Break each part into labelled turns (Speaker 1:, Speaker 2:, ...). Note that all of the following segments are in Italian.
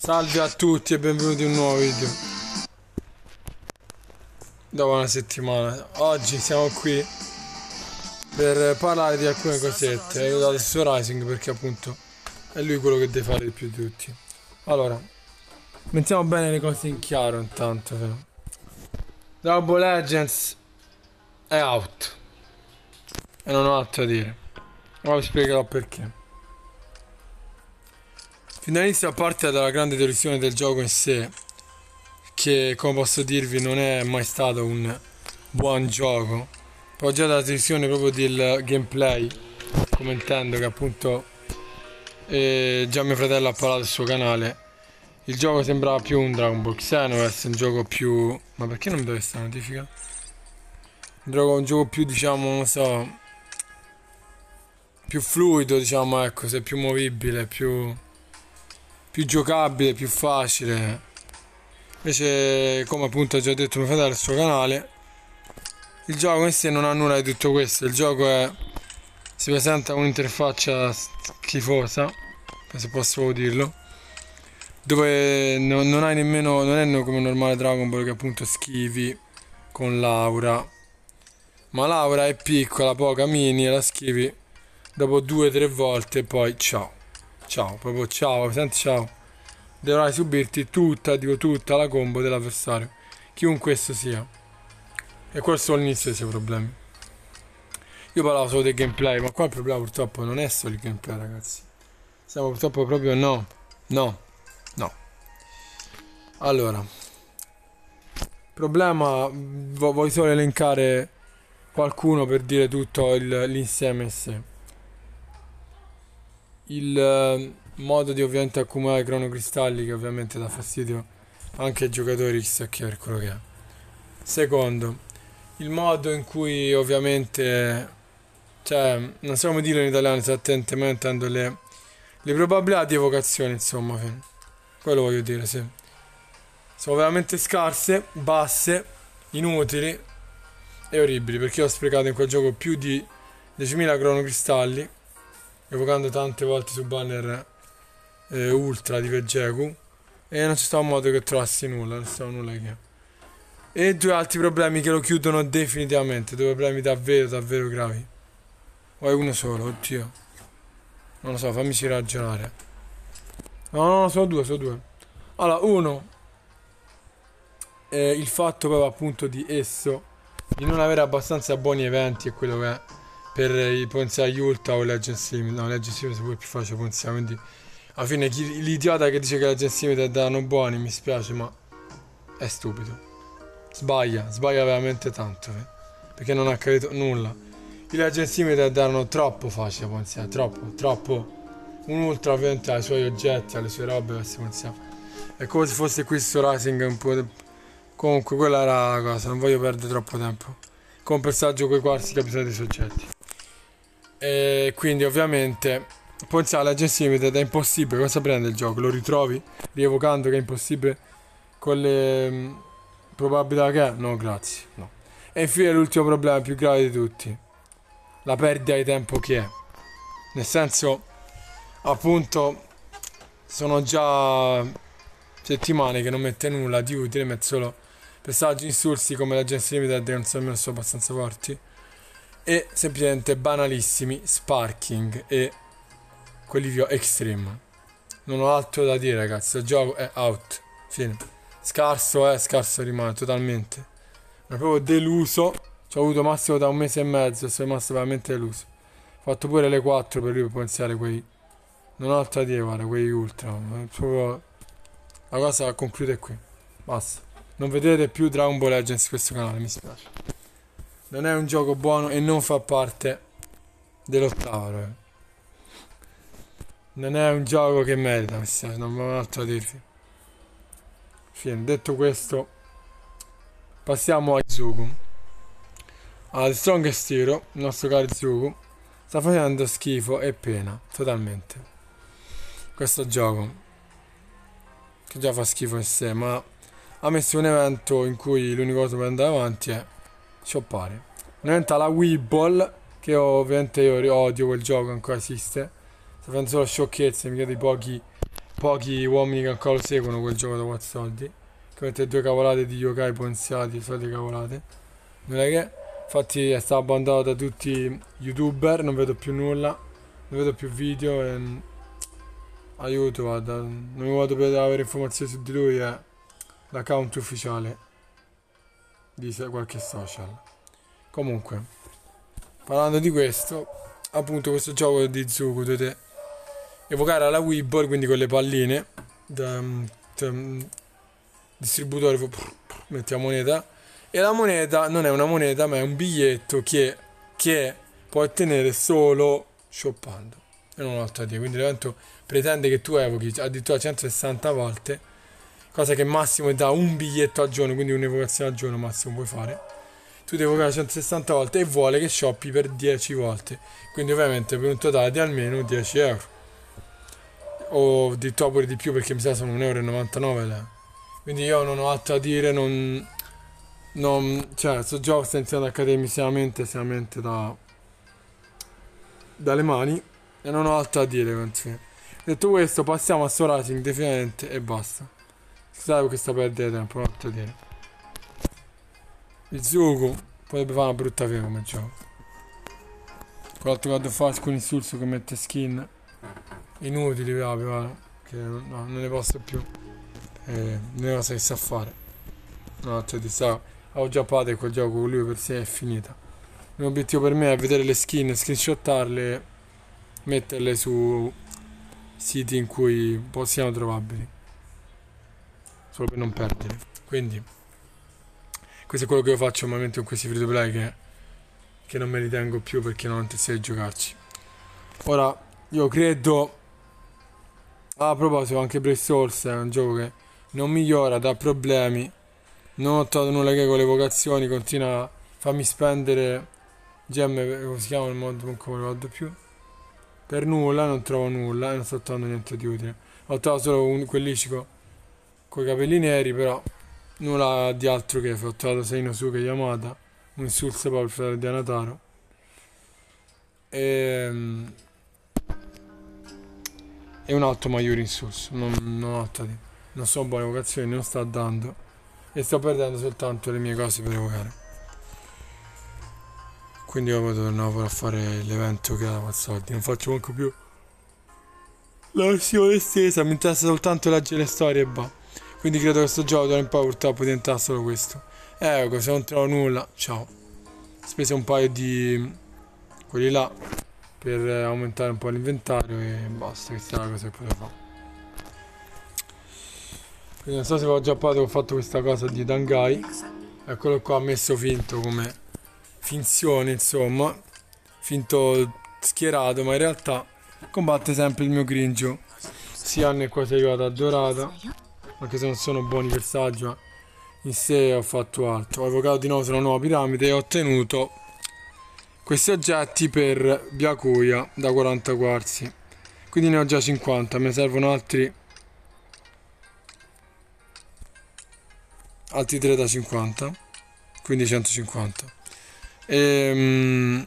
Speaker 1: Salve a tutti e benvenuti in un nuovo video. Dopo una settimana, oggi siamo qui per parlare di alcune cosette. Ho dato su Rising perché appunto è lui quello che deve fare di più di tutti. Allora, mettiamo bene le cose in chiaro intanto. Dragon Ball Legends è out e non ho altro da dire. Ora vi spiegherò perché. Finalista parte dalla grande delusione del gioco in sé, che come posso dirvi non è mai stato un buon gioco. Poi già dalla delusione proprio del gameplay, commentando che appunto già mio fratello ha parlato sul suo canale. Il gioco sembrava più un Dragon Ball Xenoverse, un gioco più... Ma perché non mi dà questa notifica? Un gioco più, diciamo, non so, più fluido, diciamo, ecco, se più movibile, più giocabile, più facile. Invece, come appunto ha già detto mio fratello sul suo canale, il gioco in sé non ha nulla di tutto questo. Il gioco si presenta con un'interfaccia schifosa, se posso dirlo, dove non hai nemmeno, non è come un normale Dragon Ball che appunto schivi con l'aura, ma l'aura è piccola, poca, mini, e la schivi dopo 2-3 volte e poi ciao. Ciao, proprio ciao, senti, ciao. Dovrai subirti tutta, dico tutta, la combo dell'avversario, chiunque esso sia. E questo è l'inizio dei suoi problemi. Io parlavo solo del gameplay, ma qua il problema purtroppo non è solo il gameplay, ragazzi. Siamo purtroppo proprio no. Allora, problema, voglio solo elencare qualcuno per dire tutto l'insieme in sé. Il modo di ovviamente accumulare cronocristalli, che ovviamente dà fastidio anche ai giocatori, chissà che per quello che è. Secondo, il modo in cui ovviamente, cioè, non so come dirlo in italiano esattamente, ma intendo le probabilità di evocazione, insomma, quello voglio dire, sì. Sono veramente scarse, basse, inutili e orribili, perché ho sprecato in quel gioco più di 10.000 cronocristalli, evocando tante volte su banner ultra di Vegeku, e non c'è stato modo che trovassi nulla, non c'è stato nulla che... E due altri problemi che lo chiudono definitivamente, due problemi davvero gravi. O è uno solo, oddio. Non lo so, fammici ragionare. No, sono due. Allora, uno, il fatto proprio appunto di esso, di non avere abbastanza buoni eventi, è quello che è, per i ponziai Ultra o Legends Limited. No, Legends Limited è più facile ponziare, quindi alla fine l'idiota che dice che Legends Limited danno buoni, mi spiace, ma è stupido. Sbaglia veramente tanto, perché non ha capito nulla. I Legends Limited erano troppo facili da ponziare, troppo. Un Ultra ovviamente ha i suoi oggetti, ha le sue robe per ponziare. È come se fosse qui su Rising un po'... Comunque quella era la cosa, non voglio perdere troppo tempo. Con un personaggio coi quarzi capitano dei soggetti. E quindi ovviamente ponziare Legends Limited è impossibile. Cosa prende il gioco? Lo ritrovi rievocando che è impossibile con le probabilità che è? No, grazie, no. E infine l'ultimo problema più grave di tutti, la perdita di tempo che è. Nel senso, appunto, sono già settimane che non mette nulla di utile, mette solo personaggi insulsi come la Legends Limited che non sono nemmeno abbastanza forti, e semplicemente banalissimi Sparking e quelli via Extreme. Non ho altro da dire, ragazzi, il gioco è out, fine. Scarso rimane totalmente. Ma proprio deluso. Ci ho avuto massimo da 1 mese e mezzo e sono rimasto veramente deluso. Ho fatto pure le 4 per lui per pensare quei... Non ho altro da dire, guarda, quei ultra. Proprio... La cosa conclude qui. Basta. Non vedrete più Dragon Ball Legends su questo canale, mi spiace. Non è un gioco buono e non fa parte dell'ottavo. Non è un gioco che merita, mi spiace, non ho altro da dirvi. Fine. Detto questo, passiamo a Izuku. Al Strongest Hero, il nostro caro Izuku, sta facendo schifo e pena, totalmente. Questo gioco, che già fa schifo in sé, ma ha messo un evento in cui l'unica cosa per andare avanti è shoppare. Un evento alla Wii Ball, che ovviamente io odio quel gioco, ancora esiste. Sta facendo solo sciocchezze, mica dei pochi pochi uomini che ancora lo seguono quel gioco da 4 soldi, che mette due cavolate di yokai ponziati, solite cavolate. Non è che, infatti è stato abbandonato da tutti gli youtuber, non vedo più nulla, non vedo più video e aiuto, guarda, l'unico modo per avere informazioni su di lui è l'account ufficiale di qualche social. Comunque, parlando di questo, appunto questo gioco di Zuko dovete evocare alla Weeball, quindi con le palline da distributore, metti la moneta, e la moneta non è una moneta ma è un biglietto che puoi ottenere solo shoppando e non ho altro da dire. Quindi l'evento pretende che tu evochi addirittura 160 volte, cosa che massimo è da un biglietto al giorno, quindi un'evocazione al giorno massimo puoi fare. Tu devi evocare 160 volte e vuole che shoppi per 10 volte, quindi ovviamente per un totale di almeno 10 euro o addirittura pure di più, perché mi sa sono 1,99 euro. Quindi io non ho altro da dire, cioè questo gioco sta iniziando accademicamente dalle mani e non ho altro da dire. Detto questo, passiamo a Soul Racing definitivamente e basta. Scusate per questa perdita di tempo, non ho altro da dire. Izuku potrebbe fare una brutta fine come gioco. Quell'altro God of War con insulso che mette skin inutili proprio, che no, non ne posso più. Non è una cosa che sa fare. No, cioè ti sa, ho già parlato di quel gioco con lui, per sé è finita. Il mio obiettivo per me è vedere le skin, screenshottarle, metterle su siti in cui siano trovabili, solo per non perdere. Quindi questo è quello che io faccio normalmente con questi free to play che non me li tengo più perché non ho intenzione di giocarci. Ora, io credo, a proposito, anche Brave Souls è un gioco che non migliora, dà problemi, non ho trovato nulla che con le vocazioni, continua a farmi spendere gemme, come si chiama il mod, non me lo ricordo più, per nulla, non trovo nulla e non sto trovando niente di utile. Ho trovato solo quell'Ichigo con i capelli neri, però nulla di altro che ho trovato Seinosuke Yamada, un insulso proprio il fratello di Anataro e un altro Mayuri insulso, non ho altro da dire. Non sono buone vocazioni, non sto dando e sto perdendo soltanto le mie cose per evocare. Quindi io poi tornavo a fare l'evento che dava soldi, non faccio manco più la versione estesa, mi interessa soltanto leggere le storie e bah. Quindi credo che questo gioco d'ora in poi purtroppo diventerà solo questo. Se non trovo nulla, ciao. Spese un paio di quelli là per aumentare un po' l'inventario e basta, questa è la cosa che potevo fare. Quindi non so se avevo già parlato che ho fatto questa cosa di Dangai. Eccolo qua, messo finto come finzione, insomma, finto schierato, ma in realtà combatte sempre il mio grigio, sia nel quasi arrivato a dorata, anche se non sono buoni personaggi, ma in sé ho fatto altro. Ho evocato di nuovo sulla nuova piramide e ho ottenuto questi oggetti per Byakuya da 40 quarzi, quindi ne ho già 50, me ne servono altri 3 da 50, quindi 150 e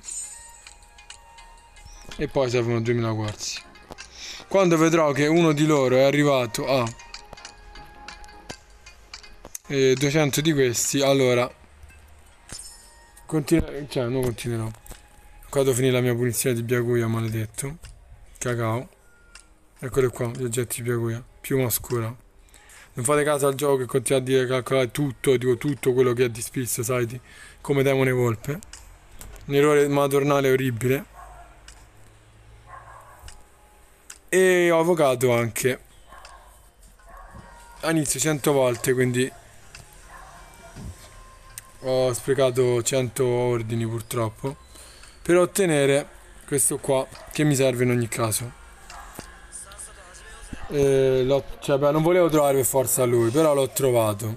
Speaker 1: poi servono 2000 quarzi. Quando vedrò che uno di loro è arrivato a 200 di questi, allora non continuerò. Qua devo finire la mia punizione di Byakuya, maledetto cacao. Eccolo qua, gli oggetti di Byakuya, piuma oscura. Non fate caso al gioco che continua a dire calcolare tutto, dico tutto quello che è di Speed Society come demone volpe. Un errore madornale orribile. E ho avvocato anche a inizio 100 volte, quindi ho sprecato 100 ordini purtroppo per ottenere questo qua che mi serve in ogni caso. Non volevo trovare per forza lui, però l'ho trovato.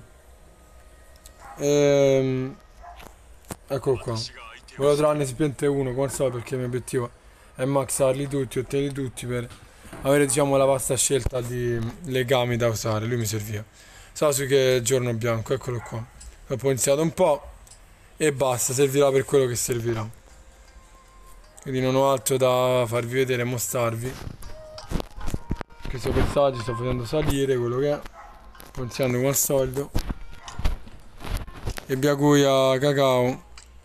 Speaker 1: Eccolo qua. Volevo trovarne semplicemente uno, come al solito, perché il mio obiettivo è maxarli tutti, ottenerli tutti per avere, diciamo, la vasta scelta di legami da usare. Lui mi serviva. Sasuke giorno bianco, eccolo qua. Ho poi iniziato un po' e basta, servirà per quello che servirà. Quindi non ho altro da farvi vedere e mostrarvi preso passaggi, sto facendo salire quello che è, ponziando come al solito. E Byakuya cacao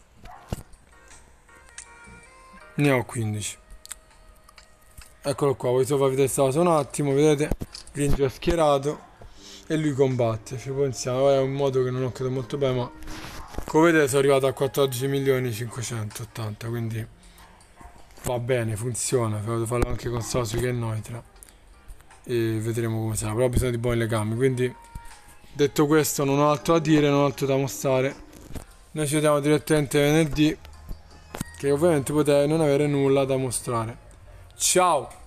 Speaker 1: ne ho 15. Eccolo qua, voi sopra vedete stato un attimo, vedete? Grigio è schierato e lui combatte, ci pensiamo, è un modo che non ho capito molto bene, ma come vedete sono arrivato a 14.580.000, quindi va bene, funziona, devo farlo anche con Sasuke e Noitra e vedremo come sarà, però ho bisogno di buoni legami, quindi detto questo non ho altro da dire, non ho altro da mostrare, noi ci vediamo direttamente venerdì, che ovviamente potete non avere nulla da mostrare. Ciao!